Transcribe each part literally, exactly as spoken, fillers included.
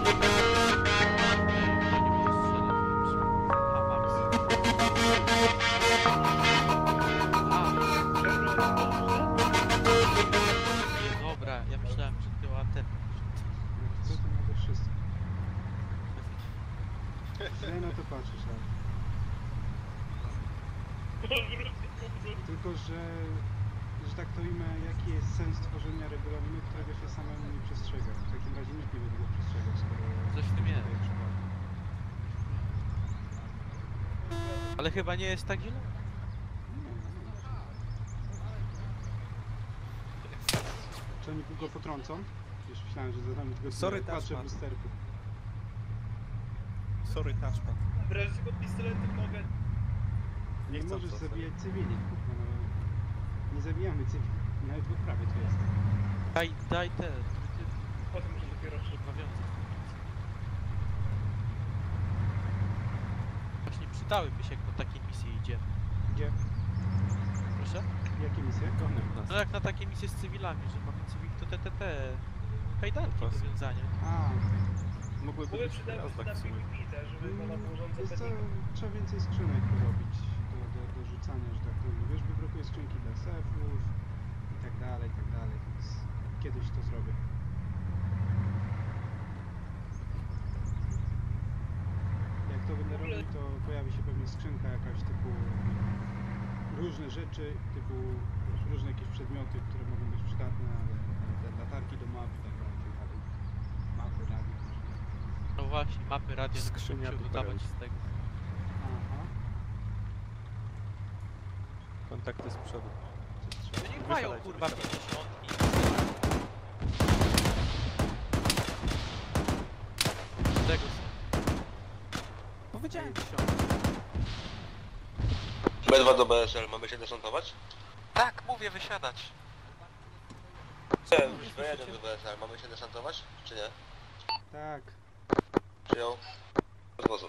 Dobra, ja myślałem, że ty łatem. Co to ma to wszystko? Źle na to patrzysz, tak? Tylko, że, że tak to imię, jaki jest sens tworzenia regulaminu, którego się samemu nie przestrzega. W takim razie nikt nie będzie go przestrzegał, skoro... Coś w tym jest. Ale chyba nie jest tak źle. Nie, nie. Czy oni go potrącą? Już myślałem, że zadamy tylko Sorry, patrzę w touchpad. lusterku. Sorry, touchpad. Teraz tylko pistoletem mogę. Nie, chcą możesz co, zabijać cywili, kurwa, no. Nie zabijamy cywili, nawet w odprawie to jest. Daj, daj te. Potem się dopiero szybko. Właśnie przydałyby się, jak do takiej misji idzie. Gdzie? Proszę? Jakie misje? No jak na takie misje z cywilami, że mamy cywil, to te, te, te... Kajdanki do wiązania. A, Mogłyby Były być przydały teraz się tak na w sumie. PvP też, żeby mm, ona porządze jest to, pewnie. trzeba więcej skrzynek robić do, do, do rzucania, że tak powiem. Wiesz, wybrakuje skrzynki dla sefów i tak dalej, i tak dalej, więc kiedyś to zrobię. Jak to będę robił, to pojawi się pewnie skrzynka jakaś typu różne rzeczy, typu różne jakieś przedmioty, które mogą być przydatne, ale te latarki do map i tak dalej, i tak dalej. Mapy, radio. No właśnie, mapy radio, Skrzynia żeby się tutorial. dodawać z tego. Aha. Kontakty z przodu. No niech mają Wysiadajcie, kurwa wysiadajcie. pięćdziesiątki. Z tego są. Powiedziałem B dwa do B S L, mamy się desantować? Tak, mówię wysiadać. Nie, już B jeden do B S L, mamy się desantować? Czy nie? Tak. Przyjął? Rozwozu.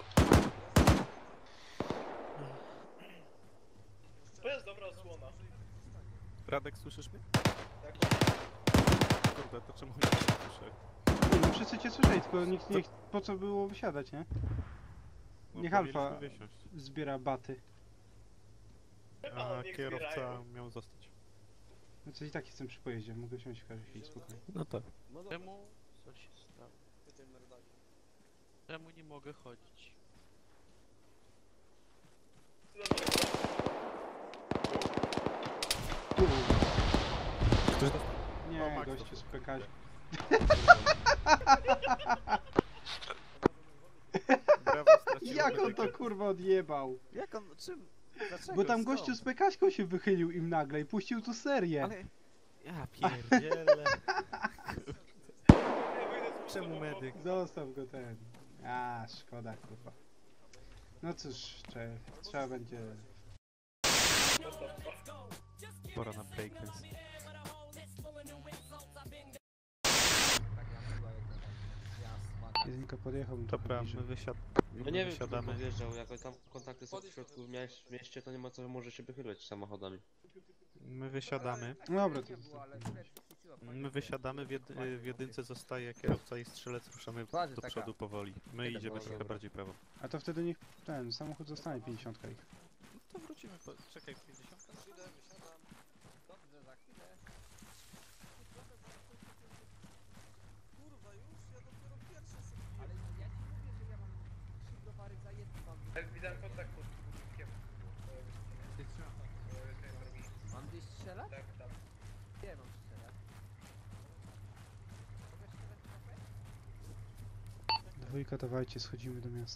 To jest dobra osłona. Radek, słyszysz mnie? Tak, Kurde, to czemu nie słyszę? No wszyscy cię słyszeli, tylko nikt nie... Po co było wysiadać, nie? No, Niech Alfa powinniśmy wysiąść. zbiera baty. A niech kierowca zbierają. miał zostać. No coś i tak jestem przy pojeździe, mogę siąść w każdej chwili, spokojnie. No tak. Czemu? Co się stało? Czemu nie mogę chodzić? Tu. Ktoś dostał? O, Nie, Max gościu dostał. z pekaś. Brawo, straciłem Jak on medykę. to kurwa odjebał? Jak on, czym? Dlaczego? Bo tam Skąd? gościu z pekaśką się wychylił im nagle i puścił tu serię. Ale... Ja pierdzielę. Czemu medyk? Zostaw go ten. A, szkoda kurwa. No cóż, trzeba, trzeba będzie... Pora na breakdance. Jedynka podjechał mi Dobra, bliżej. my wysiad... No nie wiem, kto wysiadamy. tam podjeżdżał, jak tam kontakty są w środku w mieś- w mieście, to nie ma co, może się wychylać samochodami. My wysiadamy. Dobra, to... My wysiadamy, w, jed w jedynce zostaje kierowca i strzelec, ruszamy do przodu powoli. My idziemy trochę bardziej prawo. A to wtedy niech ten samochód zostanie pięćdziesiątka ich. No to wrócimy po... Czekaj, pięćdziesiąt. Jak widziałem kontakt pod budynkiem. Mam gdzieś strzelać? Tak, tam. Nie mam strzelać. Dwójka, dawajcie, schodzimy do miasta.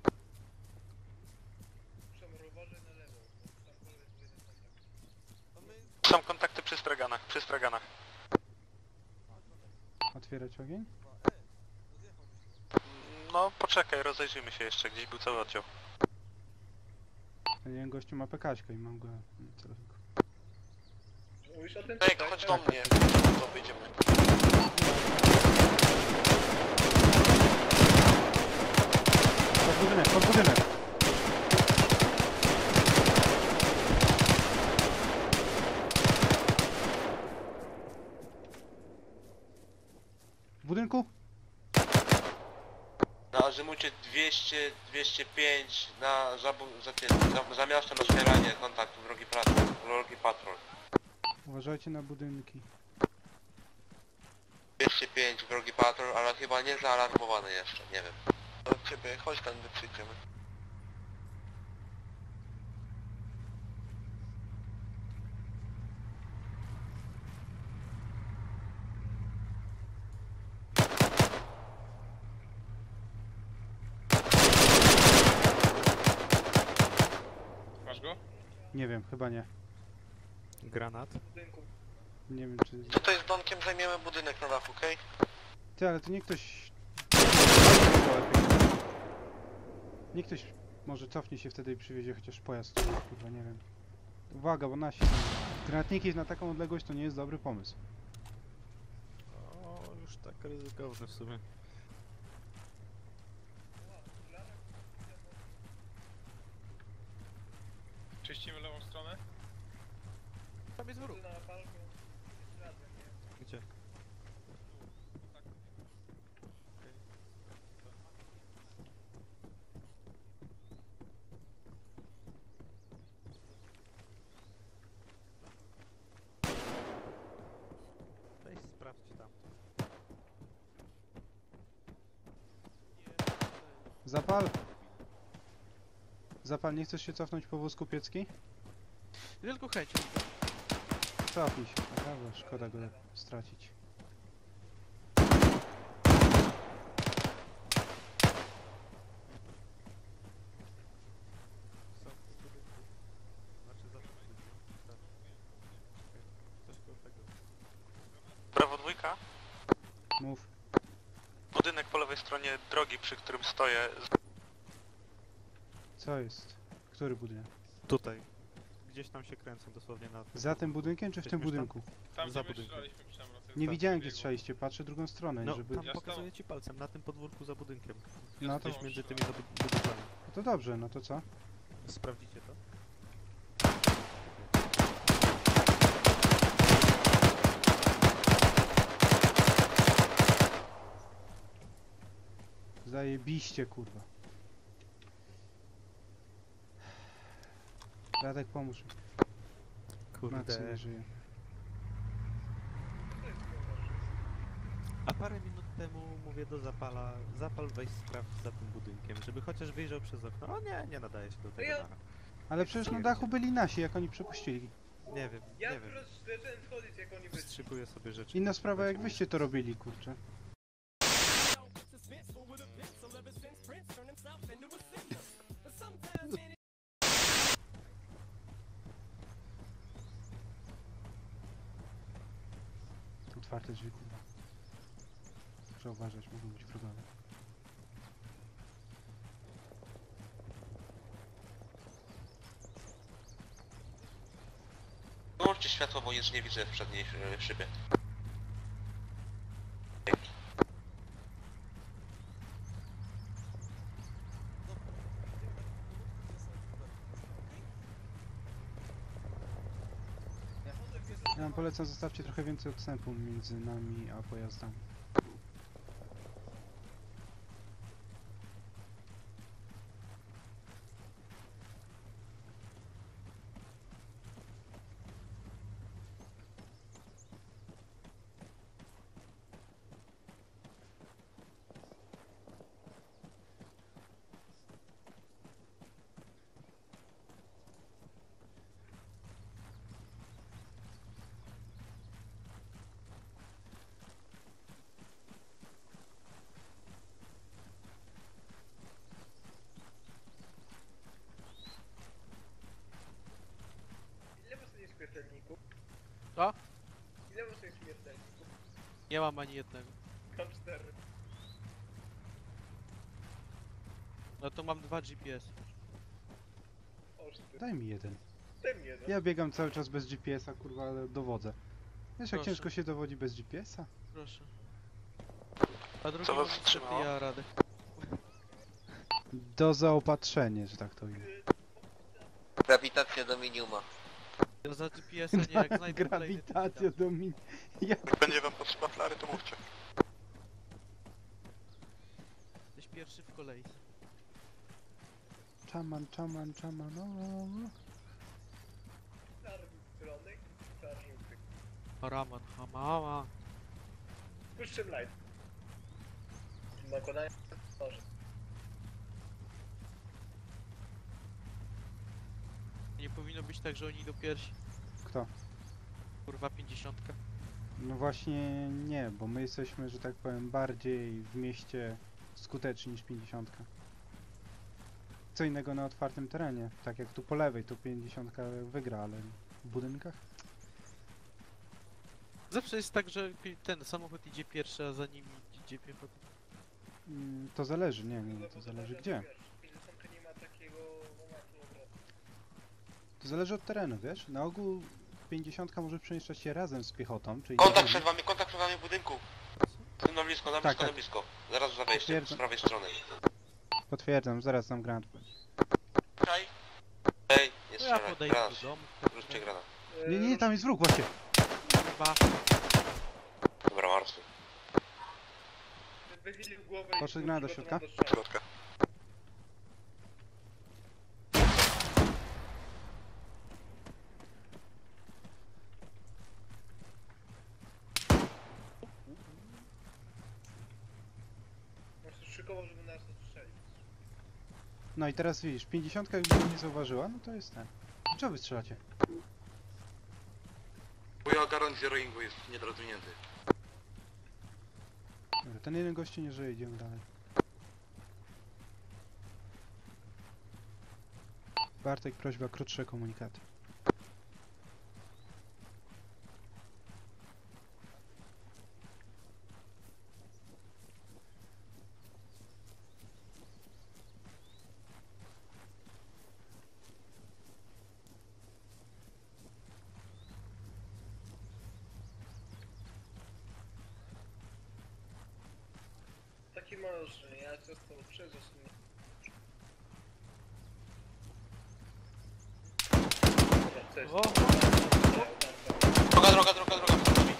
Przemuroważy na lewo. Tam pole jest jeden kontakt. Są kontakty przy straganach, przy straganach. Otwierać ogień? No poczekaj, rozejrzyjmy się jeszcze, gdzieś był cały oddział. Ten jeden gościu ma pekaśkę i mam go na celowniku. Mówisz o tym? Ej, Tak, chodź tak. do mnie, to wyjdziemy. Pod budynek, pod budynek! W budynku? azymucie dwieście, dwieście pięć na za, za, za, za miastem na Szmieranie, kontakt, wrogi patrol, wrogi patrol. Uważajcie na budynki. dwieście pięć wrogi patrol, ale chyba nie zaalarmowany jeszcze, nie wiem. Do ciebie, chodź tam, gdy przyjdziemy. Masz go? Nie wiem, chyba nie. Granat. W budynku. Nie wiem czy... Tutaj z domkiem zajmiemy budynek na dachu, okej? Ty, ale to nie ktoś... Nie ktoś może cofnie się wtedy i przywiezie chociaż pojazd, kurwa, nie wiem. Uwaga, bo nasi... Granatniki na taką odległość to nie jest dobry pomysł. O, już tak ryzykowne w sumie. Czyścimy lewą stronę? Tam jest wróg. Na palku. Razem, nie? Gdzie? Weź sprawdź tam. Zapal! Zapal, nie chcesz się cofnąć po wózku Piecki? Tylko chęcią. Cofnij się, naprawdę, szkoda go stracić. Są w tym budynku. Znaczy za tym budynkiem. Tak. Czekaj, coś koło tego. Brawo dwójka. Mów. Budynek po lewej stronie drogi, przy którym stoję. Co jest? Który budynek? Tutaj. Gdzieś tam się kręcą dosłownie na tym. Za tym budynkiem czy w tym Jesteśmy tam? budynku? Tam Za gdzie my budynkiem. strzelaliśmy przy Amroce. Nie Tam widziałem gdzie biegło. strzeliście, patrzę drugą stronę, No, żeby... tam Ja pokazuję stał. ci palcem, na tym podwórku za budynkiem. No to... Gdzieś między tymi do bud- budynkami. No to dobrze, no to co? Sprawdzicie to? Zajebiście, kurwa. Radek, pomóż mi. Maksy nie Kurde. żyje. A parę minut temu mówię do Zapala, Zapal weź sprawdź za tym budynkiem, żeby chociaż wyjrzał przez okno. O nie, nie nadaje się do tego. ja- na- Ale przecież na dachu byli nasi, jak oni przepuścili. Nie wiem, Ja nie wiem. dopiero zacząłem wchodzić jak oni wyszli. Wstrzykuję sobie rzeczy. Inna sprawa, jak wyście to robili, kurczę. Otwarte drzwi, kurwa. Muszę uważać, mogą być wrogowie. Wyłączcie światło, bo nic nie widzę w przedniej e, szybie. Ja wam polecam, zostawcie trochę więcej odstępu między nami a pojazdami. Ile was jest śmiertelników? Co? Ile was jest śmiertelników? Nie mam ani jednego. Mam cztery. No to mam dwa G P S. O, cztery. Daj mi jeden. Daj mi jeden. Ja biegam cały czas bez G P S a, kurwa, ale dowodzę. Wiesz jak Proszę. ciężko się dowodzi bez G P S a? Proszę. A drugi Co was mam niestety wstrzymało? ja radę. Do zaopatrzenia, że tak to ujmę. Grawitacja do minimuma. Ja za G P S-a nie, jak znajdę kolejny, to Grawitacja ci dam. do min... Ja... Jak będzie wam potrzeba flary, to mówcie. Jesteś pierwszy w kolei. Czaman, czaman, czaman, no. Czerwony, czarny. Raman, hamama. Puszczę light. Nakładanie noży. Nie powinno być tak, że oni idą pierwsi. Kto? Kurwa pięćdziesiątka. No właśnie nie, bo my jesteśmy, że tak powiem, bardziej w mieście skuteczni niż pięćdziesiątka. Co innego na otwartym terenie, tak jak tu po lewej, to pięćdziesiątka wygra, ale w budynkach? Zawsze jest tak, że pi- ten samochód idzie pierwszy, a za nim idzie piechota. Mm, to zależy, nie, nie, to zależy gdzie. pięćdziesiątka nie ma takiego momentu obrotu. To zależy od terenu, wiesz? Na ogół pięćdziesiątka może przemieszczać się razem z piechotą, czyli... Kontakt przed wami, kontakt przed wami w budynku. Na blisko, na blisko, Tak, na tak. blisko. Zaraz za wejściem, z Potwierdzam. prawej strony. Potwierdzam, zaraz tam granat. Czaj. Ej, nie No ja strzelaj, podejdę granat. do domu. Rzućcie granat. Nie, nie, nie, tam jest wróg właśnie! Kurwa. Dobra, martwy. Wychylił głowę i Poszedł granat do przygotował środka? do strzału. Środka. On się szykował, żeby nas zastrzelić. No i teraz widzisz, pięćdziesiątka jakby mnie nie zauważyła, no to jest ten. Czego wy strzelacie? Wuja garant zero ingu jest niedorozwinięty. Dobra, ten jeden gościu nie żyje, idziemy dalej. Bartek, prośba, krótsze komunikaty. Taki masz, że ja często uczę, że się nie... Dobra, co jest? O! Droga, droga, droga, droga, przed wami.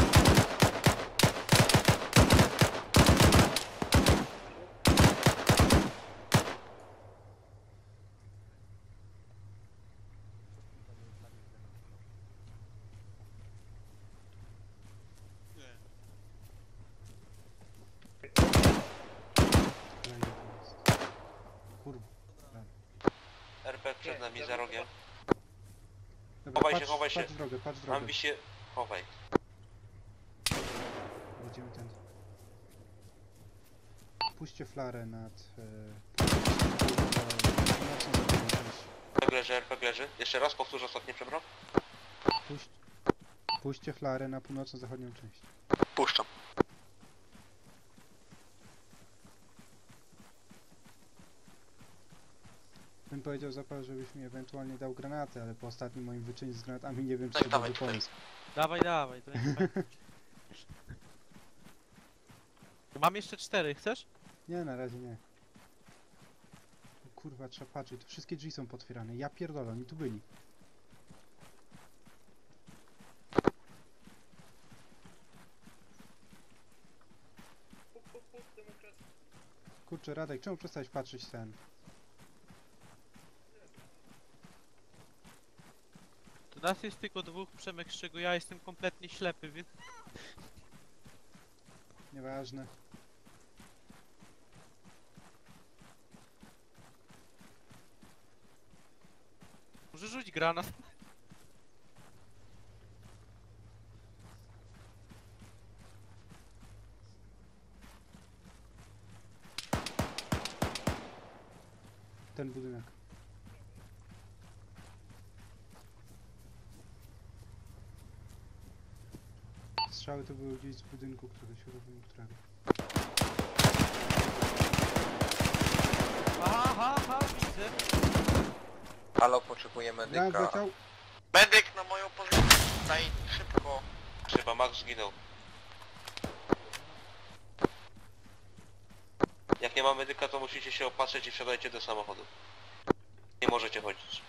Kolejny to jest. Kurwa. R P przed nami, za rogiem. Dobra, Chowaj się, patrz, chowaj się. patrz drogę, patrz Mam drogę. wi się... Chowaj. Będziemy ten. Puśćcie flarę nad... E, północną zachodnią część. R P leży, R P leży. Jeszcze raz powtórzę ostatnie przebro. Puść, puśćcie flarę na północno-zachodnią część. Puszczam. Bym powiedział Zapal, żebyś mi ewentualnie dał granaty, ale po ostatnim moim wyczynie z granatami nie wiem, czy Tak, to dawaj, dobry tutaj. pomysł. Dawaj, dawaj, to nie fajnie. Mam jeszcze cztery, chcesz? Nie, na razie nie. Kurwa, trzeba patrzeć, to wszystkie drzwi są potwierane. Ja pierdolę, oni tu byli. Pup, pup, pup, demokracja. Kurczę, Radek, czemu przestałeś patrzeć ten? To nas jest tylko dwóch, Przemek, z czego ja jestem kompletnie ślepy, więc... Nieważne. Może rzuć granat. Ten budynek. Strzały to były gdzieś z budynku, którego się robiło, którego. Aha, aha, widzę. Halo, potrzebujemy Granat leciał. Medyk na moją pozycję. Daj szybko. Chyba Max zginął. Jak nie ma medyka, to musicie się opatrzeć i wsiadajcie do samochodu. Nie możecie chodzić.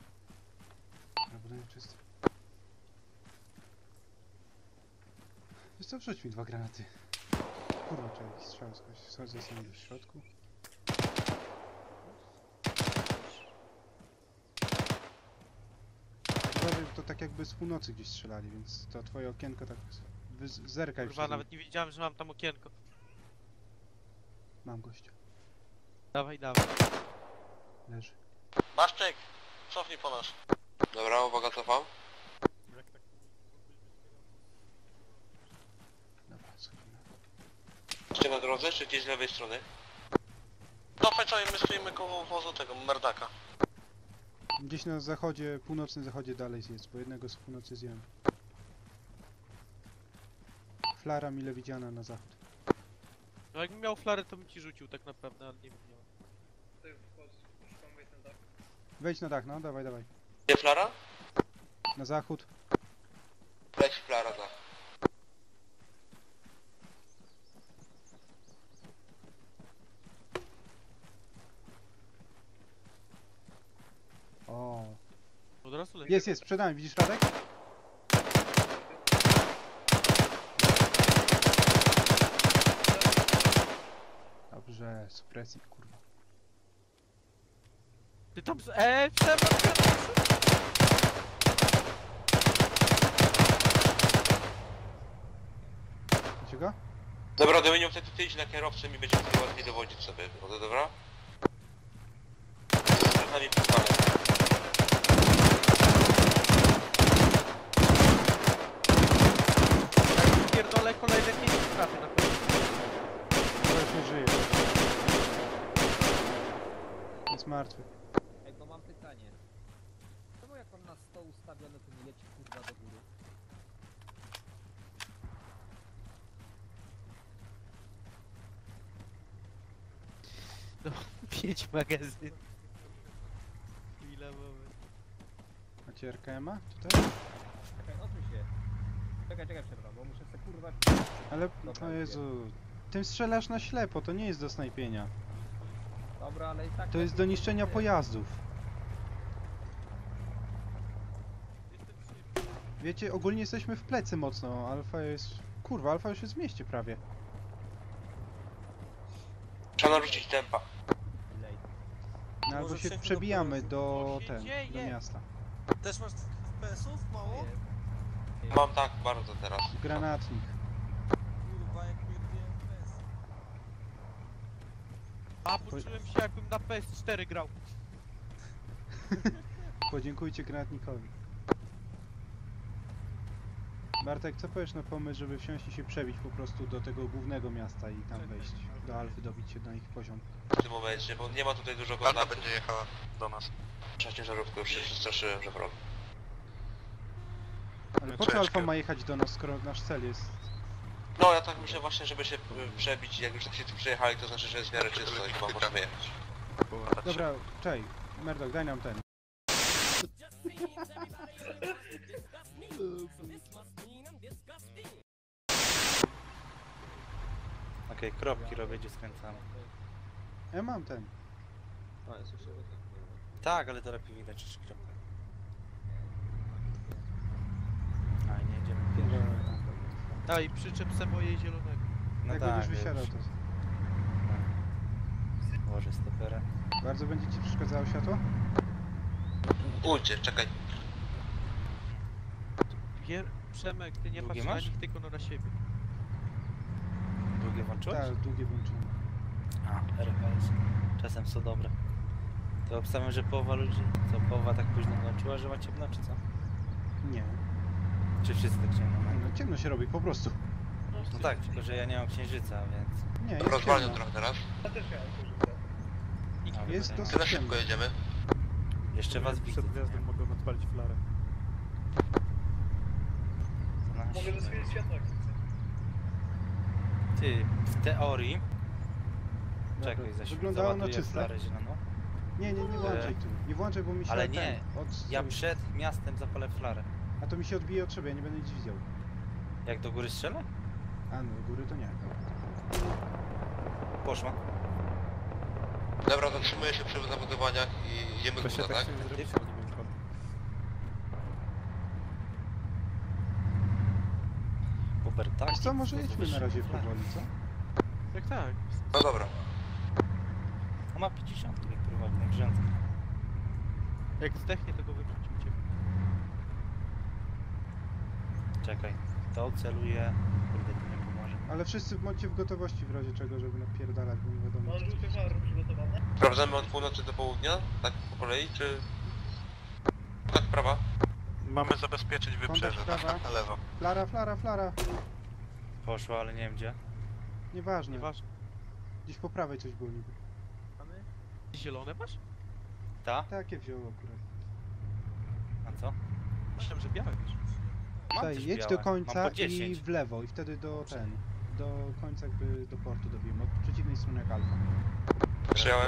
Na budynek czysty. Wiesz co, wrzuć mi dwa granaty. Kurwa, czy jakiś strzał skądś. Schodzę sobie w środku. Uważaj, to tak jakby z północy gdzieś strzelali, więc to twoje okienko tak... wy- Zerkaj Kurwa, przez nie. nawet nie wiedziałem, że mam tam okienko. Mam gościa. Dawaj, dawaj. Leży. Maszczyk, cofnij po nas. Dobra, uwaga, cofam. Dobra, schodzimy. Jeszcze na drodze, czy gdzieś z lewej strony? Cofaj co, my stoimy koło wozu tego, merdaka. Gdzieś na zachodzie, północnym zachodzie dalej jest, bo jednego z północy zjem. Flara mile widziana na zachód. No jakbym miał flarę, to bym ci rzucił tak naprawdę, ale nie wiem. nie mam. Tutaj wchodź, szukam wejść na dach. Wejdź na dach, no, dawaj, dawaj. Gdzie flara? Na zachód. Leć flara, tak. O, Od razu leci. jest, jest, przed nami, widzisz Radek? Dobrze, supresji, kurwa. Ty tam... z- Eee, przewrót, przewrót! Widzicie go? Dobra, Dominium, wtedy ty idź na kierowcę i będziemy wtedy łatwiej dowodzić sobie. Dobra, dobra? Przed nami puszczamy. Jak pierdolę kolejne pięć trafię na pewno. To już nie żyje. Jest martwy. Ej, bo mam pytanie. Czemu jak on na sto ustawiony, to nie leci kurwa do góry? Pięć magazyn. Ile mamy? Macie R K M-a tutaj? Czekaj, odsuń się. Czekaj, czekaj, przepraszam, bo muszę sobie kurwa... Ale, Dobra, o Jezu, tym strzelasz na ślepo, to nie jest do snajpienia. Dobra, ale i tak... To jest do niszczenia pojazdów. Wiecie, ogólnie jesteśmy w plecy mocno, Alfa jest... Kurwa, Alfa już jest w mieście prawie. Trzeba narzucić tempa. Lej. No, albo Może się przejść do przebijamy pojazdu. do Co się ten, do dzieje? miasta. Też masz F P S-ów mało? Mam tak bardzo teraz. Granatnik. Kurwa, jak mnie dwie F P S. A, poczułem się jakbym na P S cztery grał. Podziękujcie granatnikowi. Bartek, co powiesz na pomysł, żeby wsiąść i się przebić po prostu do tego głównego miasta i tam wejść, do Alfy, dobić się na ich poziom? W tym momencie, bo nie ma tutaj dużo Alfa kontaktów. będzie jechała do nas. Trzeba ciężarówkę, już się przestraszyłem, że wrog. Ale No po co ciężko. Alfa ma jechać do nas, skoro nasz cel jest... No ja tak myślę właśnie, żeby się y, przebić, jak już tak się tu przejechali, to znaczy, że jest w miarę czysto i chyba możemy jechać. Dobra, czej, Merdok, daj nam ten. Okej, kropki robię, gdzie skręcamy. Ja mam ten. A, jest jeszcze jeden. Tak, ale to lepiej widać niż kropka. A, nie jedziemy. Daj, przyczep se moje zielonego. No Jak tak, będziesz już. wysiadał, to... Włożę stopera. Bardzo będzie ci przeszkadzało światło? Ujcie, czekaj. Wier... Przemek, ty nie Długie patrz na masz? nich, tylko no na siebie. Długie włączyłeś? Tak, długie włączone. A, R P S. Czasem są dobre. To obstawiam, że połowa ludzi, co połowa tak późno dołączyła, że ma ciemno, czy co? Nie. Czy wszyscy tak ciemno mają? No ciemno się robi, po prostu. No tak, tylko że ja nie mam księżyca, więc... Nie, jest Rozwalnią ciemno. trochę teraz. Ja też miałem korzysta. A, Jest wydaje mi dosyć Ty na ciemno. szybko jedziemy. Jeszcze was widzę. Przed wjazdem mogę odpalić flarę. Na Mogę siłę. zaswiecić światło, jak chcesz. Ty, w teorii... Dobra, Czekaj, zaś wyglądało na załaduję czyste. flarę zieloną. Nie, nie, nie włączaj tu. Nie włączaj, bo mi się Ale ten nie, Od... ja przed miastem zapalę flarę. A to mi się odbije od siebie, ja nie będę nic widział. Jak do góry strzelę? A no, do góry to nie. Poszła. Dobra, zatrzymuję się przy zabudowaniach i jedziemy To się górę, tak tak? chciałem zrobić, ale nie wiem skąd. Bo Uber, tak? Co, może jedźmy na razie powoli, co? Tak, tak. No dobra. On ma pięćdziesiąt, jak prowadzi na grządce. Jak zdechnie, to go wyrzucicie. Czekaj, to celuje... Kurde, to nie pomoże. Ale wszyscy bądźcie w gotowości w razie czego, żeby napierdalać, bo nie wiadomo. Mam żółty far przygotowane. Sprawdzamy od północy do południa? Tak po kolei, czy... Tak, prawa? Mamy zabezpieczyć wybrzeże, Kontakt prawa. na lewo. Flara, flara, flara. Poszło, ale nie wiem gdzie. Nieważne. Nieważne. Gdzieś po prawej coś było niby. Zielone masz? Ta? Takie wzięło akurat. A co? Myślałem, że białe masz. Mam Tutaj też jedź białe. do Mam końca po i dziesięć. w lewo i wtedy do ten. Do końca jakby do portu dobijemy. Od przeciwnej strony jak alfa. Przyjąłem.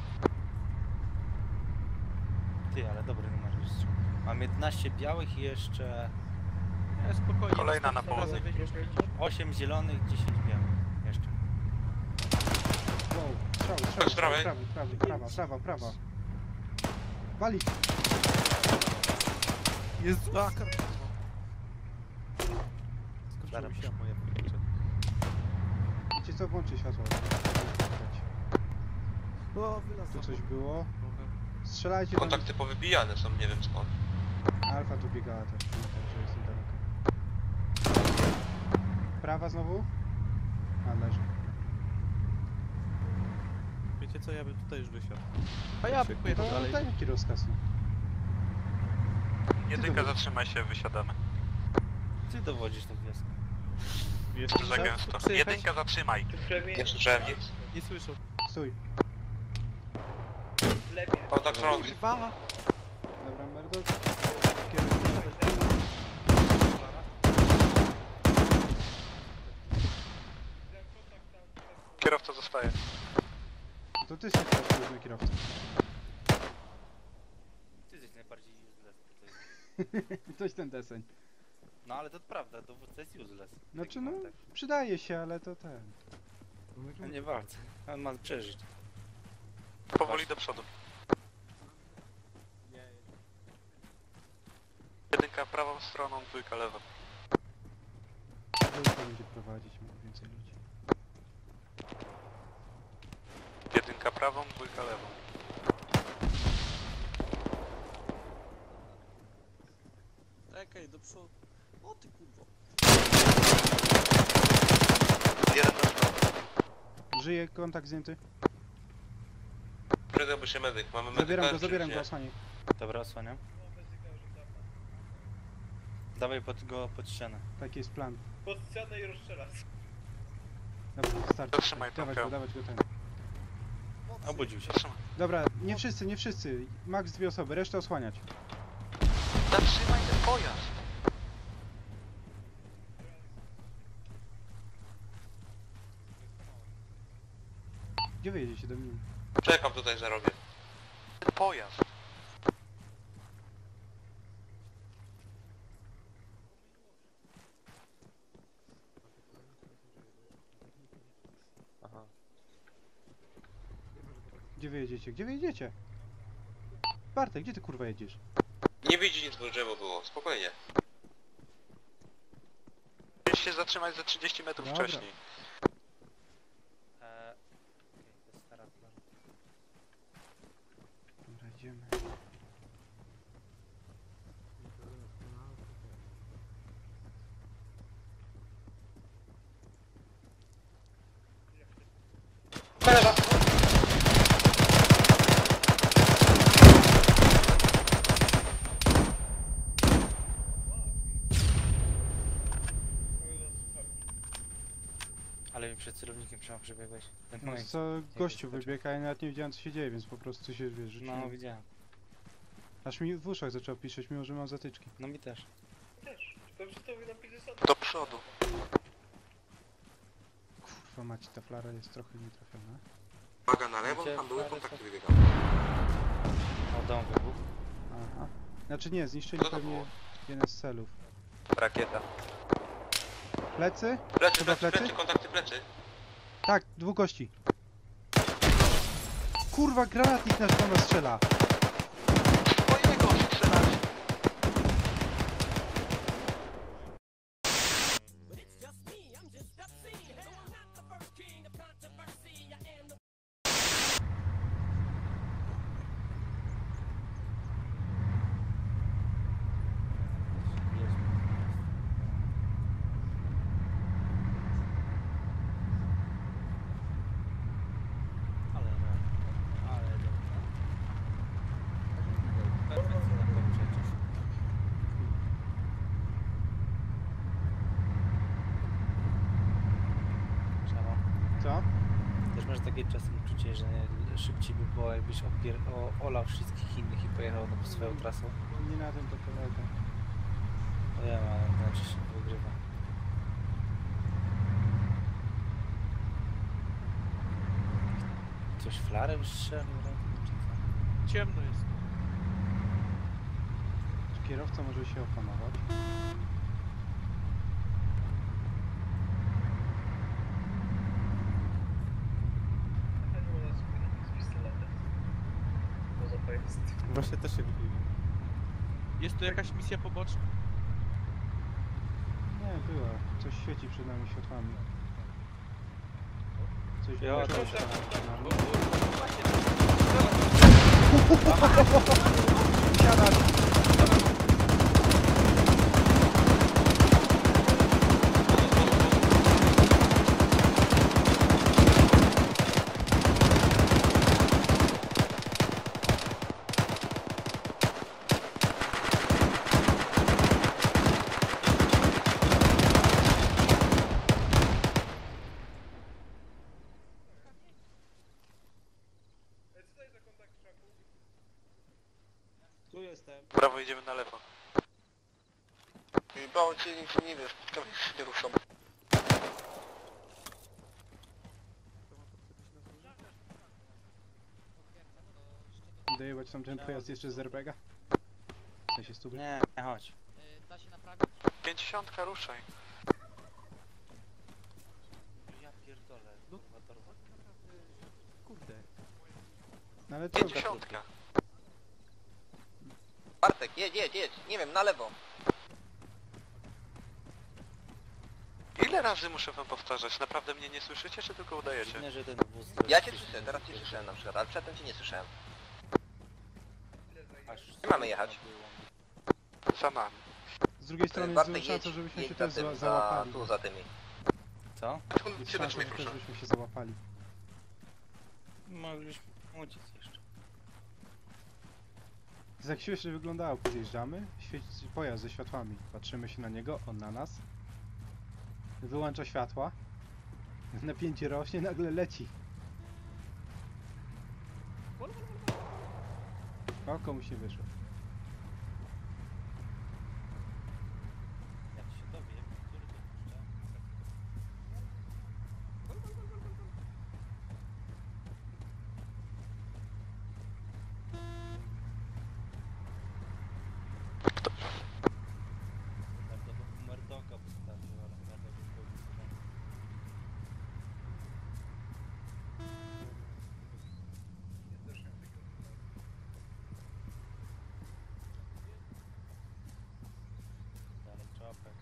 Ty, ale dobry numer jest. Mam jedenaście białych i jeszcze Nie, spokojnie. Kolejna na następnym razem południe. weźmiesz osiem zielonych, dziesięć białych. Jeszcze. Wow, strzał, Tak, strzał, z prawej. prawy, prawy, prawa, prawa, prawa. Walić! Jest zła. Skończyło mi się moje powietrze. Wiecie co? Włączcie światło. O, wylazł. Tu coś było. Strzelajcie do nich. Kontakty powybijane są, nie wiem skąd. Alfa tu biegała też, także jest niedaleko. Prawa znowu? A, leży. Wiecie co, ja bym tutaj już wysiadł. A ja bym pojechał To dalej. daj jaki rozkaz. no. Jedynka, zatrzymaj się, wysiadamy. Ty dowodzisz tą wioskę. Jeszcze za Co? gęsto. Przyjechać? Jedynka, zatrzymaj. Tu w premie Nie słyszałem nic. Nie słyszą. Stój. w lewie. Kontakt front. Kurwa! Dobra, Merdok. Kierunek. Kierowca zostaje. To ty się teraz na kierowcę. Ty jesteś najbardziej useless tutaj. Coś ten deseń. No ale to prawda, dowódca jest useless. Znaczy Taki no, mam tak. przydaje się, ale to ten. No nie walczę. On ma przeżyć. Powoli do przodu. Jedynka prawą stroną, dwójka lewą. Dwójka będzie prowadzić, ma więcej ludzi. Jedynka prawą, dwójka lewą. Czekaj, do przodu. O ty kurwa. Jeden do przodu. Żyje, kontakt zdjęty. Przydałby się medyk. Mamy medyka, Zabieram go, czy zabieram nie? go, osłanię. Dobra, osłaniam. Dawaj pod go pod ścianę. Taki jest plan. Pod ścianę i rozstrzelać. Dobra, starczy. Zatrzymaj tą Dawać go, pią. dawać go ten. Obudził się. Zatrzymaj. Dobra, nie wszyscy, nie wszyscy. Max dwie osoby, resztę osłaniać. Zatrzymaj ten pojazd. Gdzie wy jedziecie do mnie? Czekam tutaj za rogiem. Ten pojazd. Aha. Gdzie wy jedziecie? Gdzie wy jedziecie? Bartek, gdzie ty kurwa jedziesz? Nie widzi nic, bo drzewo było. Spokojnie. Musisz się zatrzymać za trzydzieści metrów Dobra. wcześniej. Eee, okej, to jest stara plaża. Dobra, idziemy. Ale mi przed celownikiem trzeba przebiegłeś. Ten No moment. co, gościu wyskoczył. wybiega, ja nawet nie wiedziałem co się dzieje, więc po prostu się, wiesz, rzuciłem. No widziałem. Aż mi w uszach zaczęło piszeć, mimo że mam zatyczki. No mi też. Też. To przystąpi na pięćdziesiąt. Do przodu. Kurwa mać, ta flara jest trochę nietrafiona. Uwaga na lewo, Gdzie tam były flary kontakty są? wybiegały. O, dom wybuchł. Aha. Znaczy nie, zniszczyli Co to pewnie było? jeden z celów. Rakieta. Plecy? Plecy, Chyba plecy, plecy? plecy, kontakty plecy. Tak, dwóch gości. Kurwa, granatnik nasz do nas strzela. Twojego strzelać. masz takie czasem uczucie, że szybciej by było, jakbyś opier... o, olał wszystkich innych i pojechał no, swoją trasą? Nie na tym to polega. No ja mam, znaczy się wygrywa. Coś flarę wystrzelił, czy co? Ciemno jest. Czy kierowca może się opanować? Nie ma nas z pistoletem. Poza pojazd. Właśnie też się wybiegł. Jest tu jakaś misja poboczna? Nie, była. Coś świeci przed nami światłami. Coś Ja wyłączyło też. się przed nami. Ej, co to jest za kontakt krzaku? Tu jestem. Prawo idziemy na lewo. I bał cię nic nie wiesz, to nie ruszą. Dojebać tam ten pojazd jeszcze z er pe ga? W sensie stówy? Nie, nie chodź. Da się naprawić? Pięćdziesiątka, ruszaj. Ja pierdolę, kurwa torba. Kurde. No ale co? Pięćdziesiątka. Bartek, jedź, jedź, jedź, nie wiem, na lewo. Ile razy muszę wam powtarzać? Naprawdę mnie nie słyszycie, czy tylko udajecie? Dziwne, że ten wóz... Ja cię słyszę, teraz cię słyszałem na przykład, ale przedtem cię nie słyszałem. Aż Gdzie mamy jechać? Za nami. Z drugiej strony jest Bartek, duża szansa, jedź, żebyśmy jedź się za też tym, za za, załapali. tu za tymi. Co? Jest Cię szansa, też że nie też ruszam. byśmy się załapali. Możesz uciec jeszcze. To jest jak śmiesznie wyglądało. Podjeżdżamy, świeci pojazd ze światłami. Patrzymy się na niego, on na nas. Wyłącza światła. Napięcie rośnie, nagle leci. O, komuś nie wyszło. Jak się dowiem, który to puszcza? Tak to by Merdoka postawił, ale Merdok już był wystrzelony. Dalej czopek.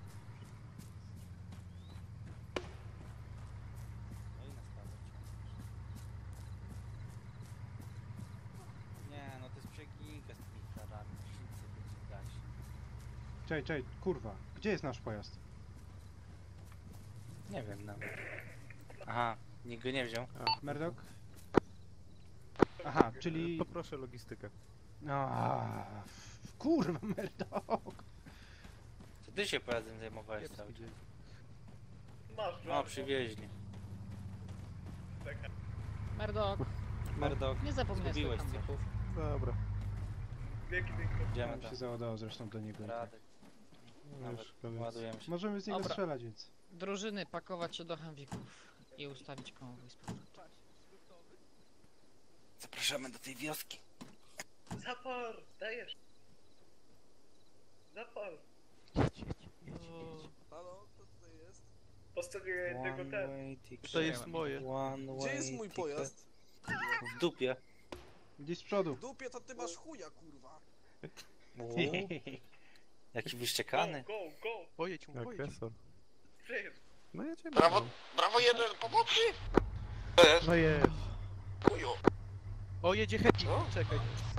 No i na stałe ciągniesz. Nie, no to jest przeginka z tymi flarami. Wszyscy będzie dać. Czej, czej, kurwa. Gdzie jest nasz pojazd? Nie wiem nawet. Aha, nikt go nie wziął. Merdok? Aha, czyli... Poproszę logistykę. A, kurwa, Merdok! To ty się pojazdem zajmowałeś cały czas. Masz, O, Blanko. przywieźli. Czekaj. Merdok, Merdok, nie zapominaj zgubiłeś swoich coś. handlów. Dobra. Wieki, wieki. Idziemy Tam tam. się załadował zresztą do niego. i tak. Radek, No nawet już koniec. ładujemy się. Możemy z niego Dobra. strzelać, więc... Drużyny, pakować się do Humvików i ustawić konwój z powrotem. Zapraszamy do tej wioski. Zapal, dajesz. Zapal. Halo, kto tutaj jest? Postawiłem jednego One ten. way ticket. To jest moje. One Gdzie way jest mój ticket. pojazd? W dupie. Gdzieś z przodu. W dupie to ty masz chuja, kurwa. Uuu, jaki Go, wyszczekany. go, go. Pojedź mu, pojedź. Agresor. Przecież. No jedziemy. Brawo, no. brawo jeden, pomocy! To jest, No jest. chuju. O, jedzie Happy. Co? Czekaj.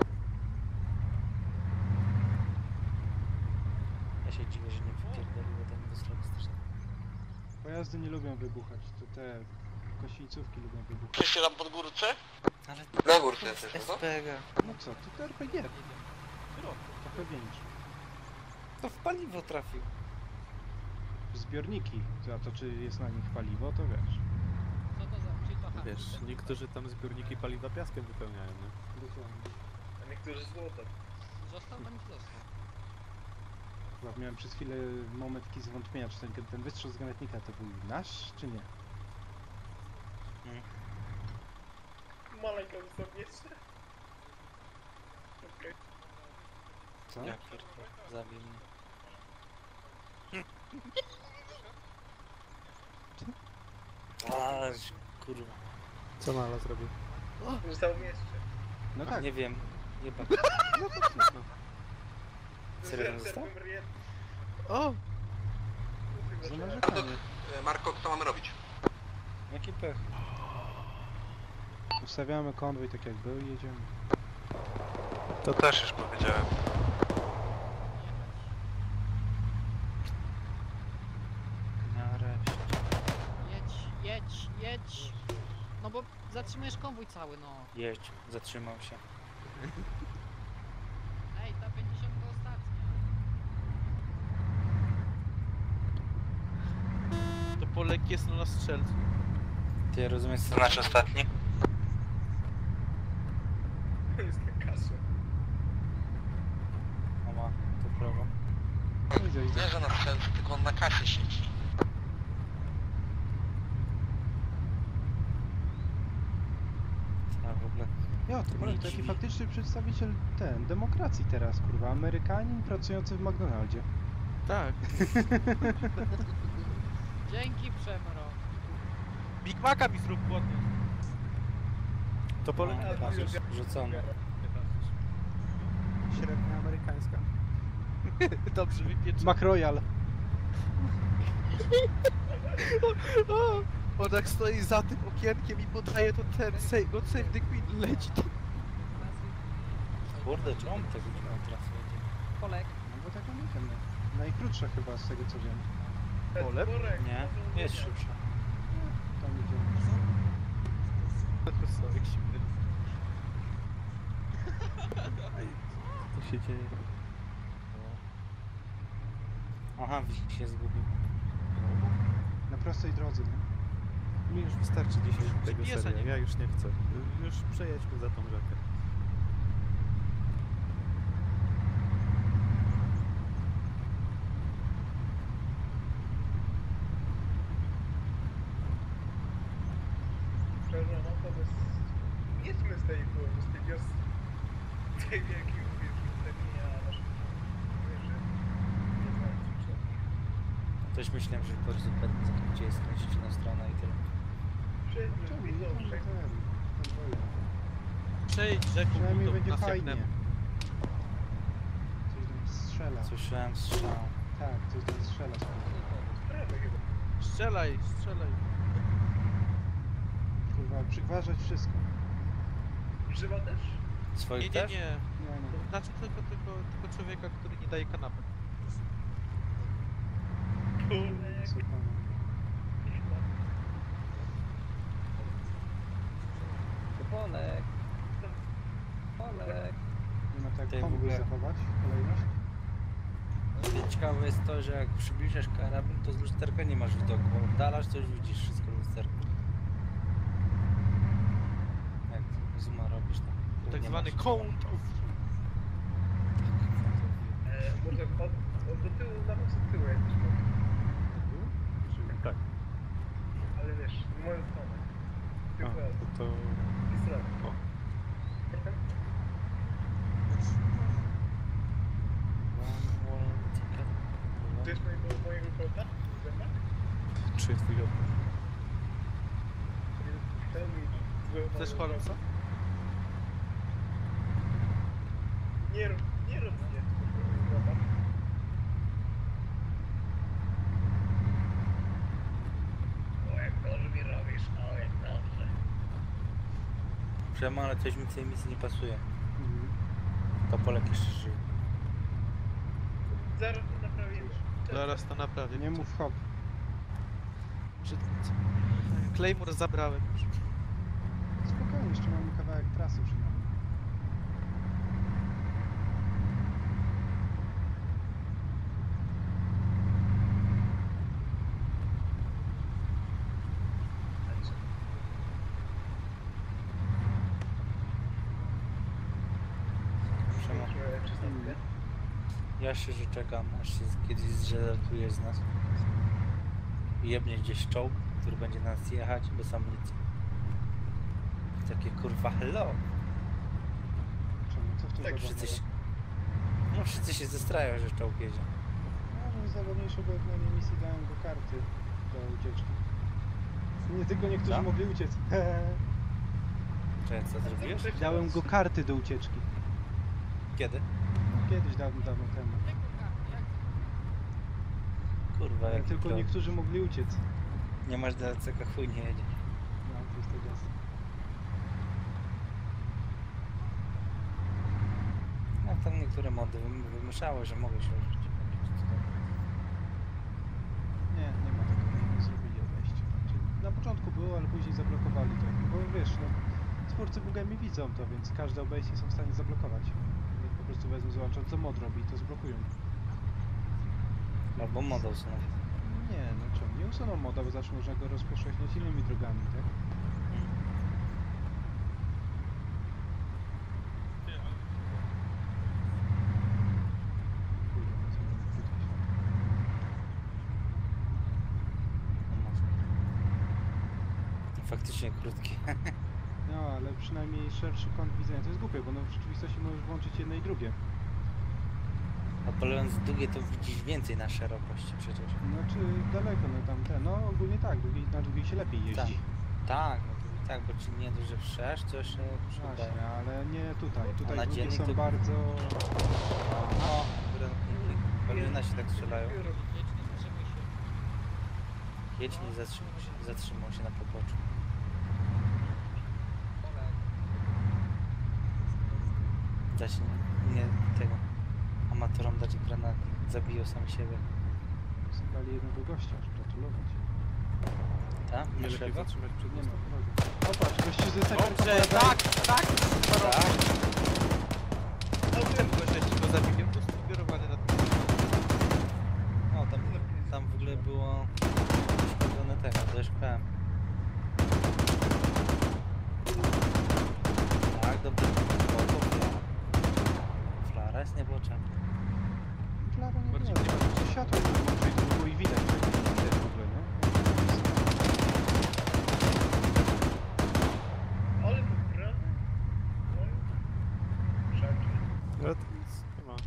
Ja się dziwię, że nie wypierdoliło ten wóz logistyczny. Pojazdy nie lubią wybuchać, to te kośnicówki lubią wybuchać. Wszyscy tam pod górce? Ale Na górce jesteś, no to? S P G. No co, to to er pe gie. Trochę większe. To w paliwo trafił. Zbiorniki, za to czy jest na nich paliwo, to wiesz. Co to za... Czy to Wiesz, niektórzy tam zbiorniki paliwa piaskiem wypełniają, nie? Dokładnie. A niektórzy złotem. Został tam został. Chyba miałem przez chwilę moment taki zwątpienia, czy ten, ten wystrzał z granatnika to był nasz, czy nie? Maleńką sobie jeszcze. Okej. Co? Ja pierdolę, zabił mnie. A, kurwa. Co Mala zrobił? Został jeszcze. No tak. Nie wiem, jeba. No to smutno. Serio został? O! Za narzekanie. Marko, co mamy robić? Jaki pech. Ustawiamy konwój tak jak był i jedziemy. To też już powiedziałem. Nareszcie. Jedź, jedź, jedź. No bo zatrzymujesz konwój cały, no. Jedź, zatrzymał się. Ej, ta pięćdziesiątka ostatnia. To Polek jest na strzelcu. Ty ja rozumiesz To nasz ostatni? Jest na kasę. Mama, to prawo. Idę, idę. Nie, że na strzelcu, tylko on na kasie siedzi. A w ogóle. Ja, to może Nic taki mi- faktyczny przedstawiciel ten, demokracji teraz, kurwa, Amerykanin pracujący w McDonaldzie. Tak. Dzięki, Przemro. Big Maca mi zrób podnieść. To Polek A, nie patrzysz. Rzucone. Średnia amerykańska. Dobrze, wypieczy. McRoyal. O, on tak stoi za tym okienkiem i podaje to ten save, no save the queen leci. Kurde, czemu on tak miał trasę? Polek. No bo tak nie wiem. Najkrótsza chyba z tego co wiem. Polem? Nie, jest szybsza. Tam idziemy. Sorry, zimny. Co się dzieje? Aha, widzisz, się zgubił. Na prostej drodze, nie? Mi już wystarczy dzisiaj tego G P S-a seria, nie ja już nie chcę. Już przejedźmy za tą rzekę. Szczerze, no to bez... Jedźmy z tej, z tej wioski. Z tej wielkiej ustawienia naszych wieży. Nie znam poprzednich. Też myślałem, że po prostu pewnie gdzie jest na stronę i tyle. Przejdźmy, Czemu? widzą, Nie że... ten, konwoju. Przejdź rzeką Przynajmniej budą będzie na fajnie. Srebrnem. Coś tam strzela. Słyszałem strzał. Tak, coś tam strzela. Prawy chyba. Strzelaj, strzelaj. Kurwa, przygważać wszystko. Używa też? Nie, Swoich nie, też? nie. Nie, nie. Znaczy tylko, tylko, tylko człowieka, który nie daje kanapek. Kurde, Słuchamy. Polek. Polek. Nie ma tak Ty w konwój ogóle- zachować, kolejność. Ciekawe jest to, że jak przybliżasz karabin, to z lusterka nie masz widoku. Oddalasz, to już widzisz wszystko w lusterku. Jak zooma robisz, to Tak nie zwany masz. count of... E, może od, od do tyłu, nawet z tyłu jakbyś mógł. Tak. Ale wiesz, w moją stronę. A, Tył raz. to, to... I stronę. O. Wiesz mojego, mojego kota? Zęba? Czy twój odpływ? Ten mi złe Chcesz małe Holmesa? kota. Nie rób, nie rób mnie. Zobacz. O, jak dobrze mi robisz, o, jak dobrze. Przemo, ale coś mi w tej misji nie pasuje. Mhm. To Polek jeszcze żyje. Zaraz to naprawimy. Zaraz to naprawię. Nie mów hop. Że... Claymore zabrałem już. Spokojnie, jeszcze mamy kawałek trasy przed nami. nie? Ja się, że czekam, aż się kiedyś zrelatuje z nas. I jebnie gdzieś czołg, który będzie nas jechać bez amunicji. I takie kurwa hello. Czemu? Co w tym Tak, wszyscy się, zabawnego? no wszyscy się zestrają, że czołg jedzie. No, że zabawniejsze, bo na tej misji dałem go karty do ucieczki. Nie tylko niektórzy Co? mogli uciec. Czekaj, co zrobiłeś? Dałem go karty do ucieczki. Kiedy? No, kiedyś dawno, dawno temu. Kurwa, Ale jak tylko to... niektórzy mogli uciec. Nie masz D L C, chuj nie jedzie. No, to jest tak jasne. No tam niektóre mody wym- wymyszały, że mogę się użyć. Nie, nie ma takiego, nie zrobili obejścia. Znaczy, na początku było, ale później zablokowali to. Bo wiesz, no, twórcy bugami widzą to, więc każde obejście są w stanie zablokować. Jak po prostu wezmą, zobaczą co mod robi i to zblokują. Albo moda usunął. Nie, no czemu? Nie usuną moda, bo zawsze można go rozpowszechniać innymi drogami, tak? Kurde, no co mam pytać? Faktycznie krótkie. No, ale przynajmniej szerszy kąt widzenia. To jest głupie, bo no w rzeczywistości możesz włączyć jedno i drugie. Odpalując długie to widzisz więcej na szerokości przecież. Znaczy daleko, no tam ten, no ogólnie tak, długiej, na długiej się lepiej jeździ. Tak, no to tak, bo ci nie dość, że wszerz, to jeszcze przydaje. Właśnie, ale nie tutaj. Tutaj na długie dziennik są to- bardzo... O, Balina się tak strzelają. Jedź nie zatrzymał się, zatrzymał się na poboczu. Dać nie, nie tego amatorom dać granat, zabiją sami siebie. Zabrali jednego gościa, aż gratulować. Tak? Nie Masz lepiej lewo? zatrzymać przed Nie mostem. ma drogi. O patrz, gościu ze snajperką Dobrze, po lewej. tak, tak! Tak. Ten gościu go zabił, po prostu skierowany na O, tam, tam w ogóle było uszkodzone tego, to już P M. Tak, dobrze. O, to flara. Flara jest niepotrzebna. Flara nie było, to światło nie włączyli, to nie było i widać, że nie widać w ogóle, nie? Ale pobrane? No, szaki. Ale to nic nie ma.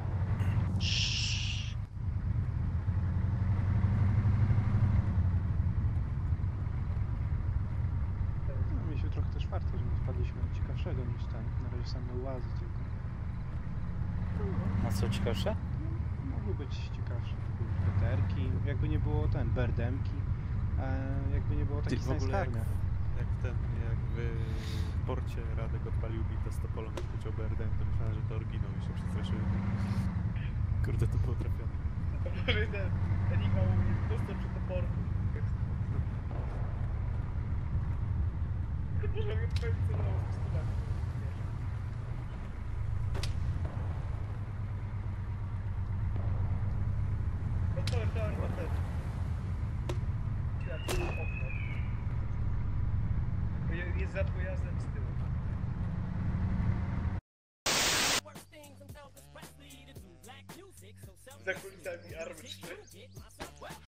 No, mieliśmy trochę też farta, że nie wpadliśmy na ciekawszego niż ten. Na razie same łazy tylko. A co ciekawsze? Mogły być ciekawsze, typu peterki, jakby nie było ten, berdemki, e, jakby nie było Ty takich w ogóle jak, science jak ten, jak w porcie Radek odpalił bita z Topolą, jak powiedział B R D, to myślałem, że to oryginał i się przestraszyłem. Kurde, to było trafione. To może ten Enigma mówi prosto przy toporku. Może mnie powiedzieć, co dało z pistolami. No to, to, to, to. Ja tu okno. Bo je- Jest za pojazdem z tyłu. Za kulisami army cztery.